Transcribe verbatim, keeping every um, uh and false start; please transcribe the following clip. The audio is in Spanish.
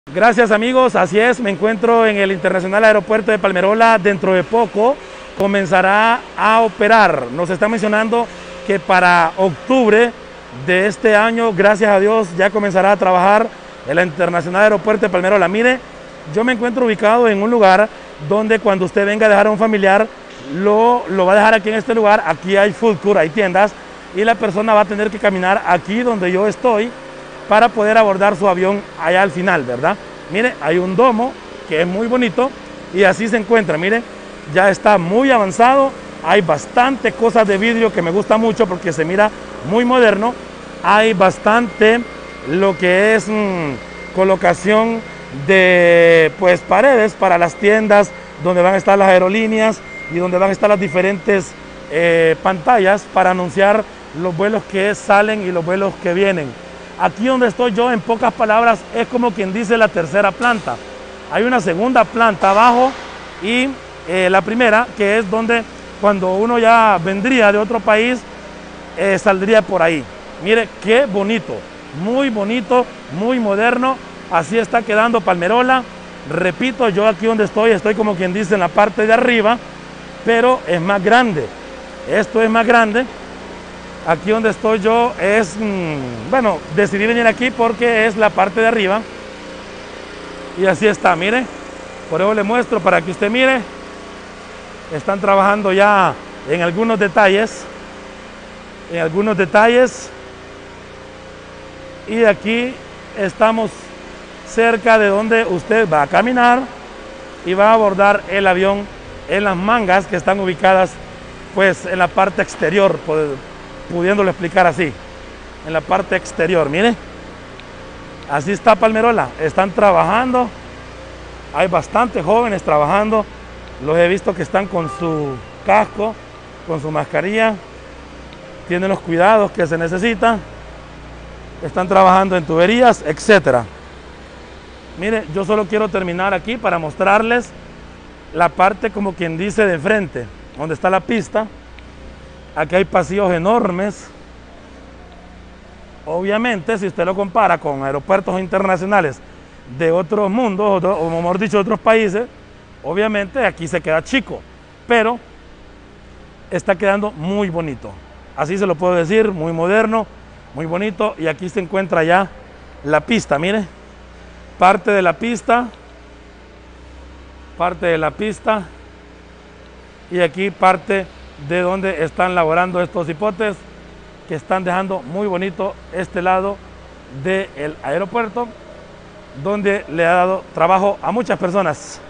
Gracias amigos, así es, me encuentro en el Internacional Aeropuerto de Palmerola. Dentro de poco comenzará a operar. Nos está mencionando que para octubre de este año, gracias a Dios, ya comenzará a trabajar el Internacional Aeropuerto de Palmerola. Mire, yo me encuentro ubicado en un lugar donde cuando usted venga a dejar a un familiar, lo, lo va a dejar aquí en este lugar. Aquí hay food court, hay tiendas, y la persona va a tener que caminar aquí donde yo estoy para poder abordar su avión allá al final, ¿verdad? Mire, hay un domo que es muy bonito y así se encuentra. Mire, ya está muy avanzado, hay bastante cosas de vidrio que me gusta mucho porque se mira muy moderno. Hay bastante lo que es mmm, colocación de pues paredes para las tiendas donde van a estar las aerolíneas y donde van a estar las diferentes eh, pantallas para anunciar los vuelos que salen y los vuelos que vienen. Aquí donde estoy yo, en pocas palabras, es como quien dice la tercera planta. Hay una segunda planta abajo y eh, la primera, que es donde cuando uno ya vendría de otro país, eh, saldría por ahí. Mire qué bonito, muy bonito, muy moderno. Así está quedando Palmerola. Repito, yo aquí donde estoy, estoy como quien dice en la parte de arriba, pero es más grande. Esto es más grande. Aquí donde estoy yo es, mmm, bueno, decidí venir aquí porque es la parte de arriba. Y así está, mire. Por eso le muestro para que usted mire. Están trabajando ya en algunos detalles. En algunos detalles. Y aquí estamos cerca de donde usted va a caminar y va a abordar el avión en las mangas que están ubicadas pues en la parte exterior, pudiéndolo explicar así, en la parte exterior. Mire, así está Palmerola, están trabajando, hay bastantes jóvenes trabajando, los he visto que están con su casco, con su mascarilla, tienen los cuidados que se necesitan, están trabajando en tuberías, etcétera. Mire, yo solo quiero terminar aquí para mostrarles la parte como quien dice de frente, donde está la pista. Aquí hay pasillos enormes. Obviamente, si usted lo compara con aeropuertos internacionales de otros mundos, o mejor dicho, de otros países, obviamente aquí se queda chico, pero está quedando muy bonito. Así se lo puedo decir, muy moderno, muy bonito. Y aquí se encuentra ya la pista, mire, parte de la pista, parte de la pista, y aquí parte de donde están laborando estos hipotes que están dejando muy bonito este lado del aeropuerto, donde le ha dado trabajo a muchas personas.